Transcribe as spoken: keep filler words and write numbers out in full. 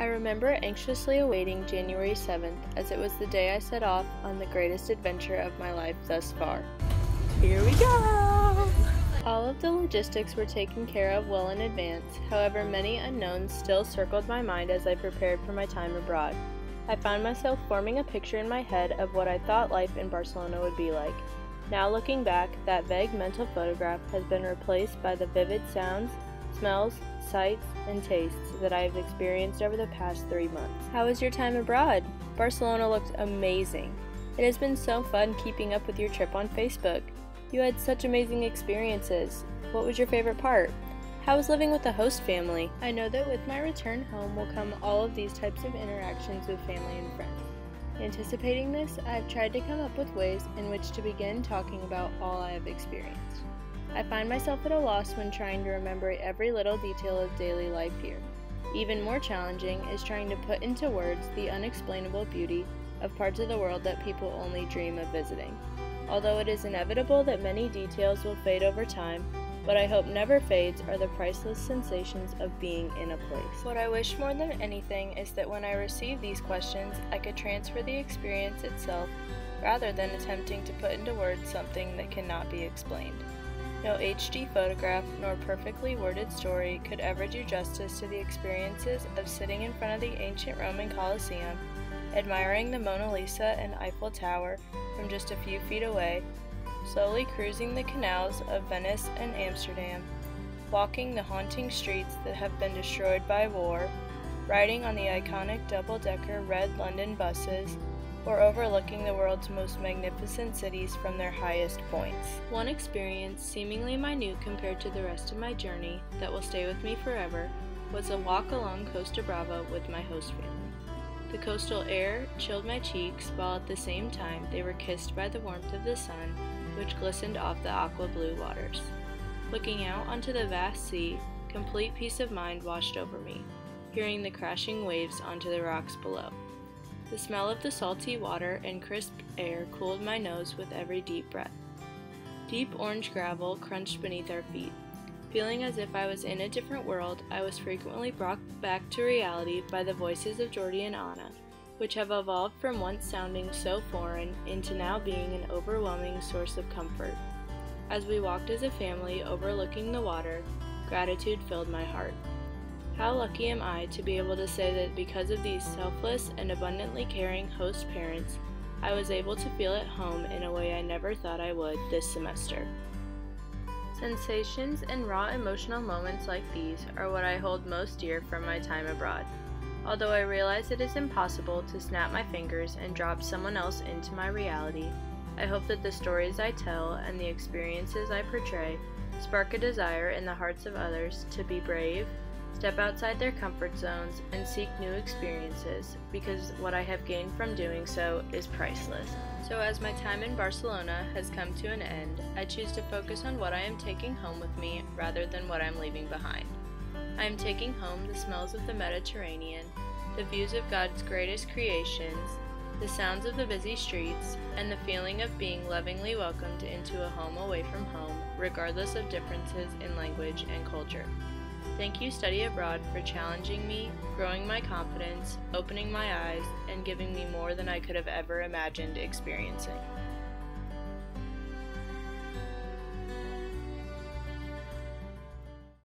I remember anxiously awaiting January seventh, as it was the day I set off on the greatest adventure of my life thus far. Here we go! All of the logistics were taken care of well in advance, however many unknowns still circled my mind as I prepared for my time abroad. I found myself forming a picture in my head of what I thought life in Barcelona would be like. Now looking back, that vague mental photograph has been replaced by the vivid sounds, smells, sights, and tastes that I have experienced over the past three months. How was your time abroad? Barcelona looked amazing. It has been so fun keeping up with your trip on Facebook. You had such amazing experiences. What was your favorite part? How was living with the host family? I know that with my return home will come all of these types of interactions with family and friends. Anticipating this, I have tried to come up with ways in which to begin talking about all I have experienced. I find myself at a loss when trying to remember every little detail of daily life here. Even more challenging is trying to put into words the unexplainable beauty of parts of the world that people only dream of visiting. Although it is inevitable that many details will fade over time, what I hope never fades are the priceless sensations of being in a place. What I wish more than anything is that when I receive these questions, I could transfer the experience itself rather than attempting to put into words something that cannot be explained. No H D photograph nor perfectly worded story could ever do justice to the experiences of sitting in front of the ancient Roman Colosseum, admiring the Mona Lisa and Eiffel Tower from just a few feet away, slowly cruising the canals of Venice and Amsterdam, walking the haunting streets that have been destroyed by war, riding on the iconic double-decker red London buses, or overlooking the world's most magnificent cities from their highest points. One experience, seemingly minute compared to the rest of my journey, that will stay with me forever, was a walk along Costa Brava with my host family. The coastal air chilled my cheeks, while at the same time they were kissed by the warmth of the sun, which glistened off the aqua blue waters. Looking out onto the vast sea, complete peace of mind washed over me, hearing the crashing waves onto the rocks below. The smell of the salty water and crisp air cooled my nose with every deep breath. Deep orange gravel crunched beneath our feet. Feeling as if I was in a different world, I was frequently brought back to reality by the voices of Jordi and Anna, which have evolved from once sounding so foreign into now being an overwhelming source of comfort. As we walked as a family overlooking the water, gratitude filled my heart. How lucky am I to be able to say that because of these selfless and abundantly caring host parents, I was able to feel at home in a way I never thought I would this semester. Sensations and raw emotional moments like these are what I hold most dear from my time abroad. Although I realize it is impossible to snap my fingers and drop someone else into my reality, I hope that the stories I tell and the experiences I portray spark a desire in the hearts of others to be brave, step outside their comfort zones, and seek new experiences, because what I have gained from doing so is priceless. So as my time in Barcelona has come to an end, I choose to focus on what I am taking home with me rather than what I'm leaving behind. I am taking home the smells of the Mediterranean, the views of God's greatest creations, the sounds of the busy streets, and the feeling of being lovingly welcomed into a home away from home, regardless of differences in language and culture. Thank you, Study Abroad, for challenging me, growing my confidence, opening my eyes, and giving me more than I could have ever imagined experiencing.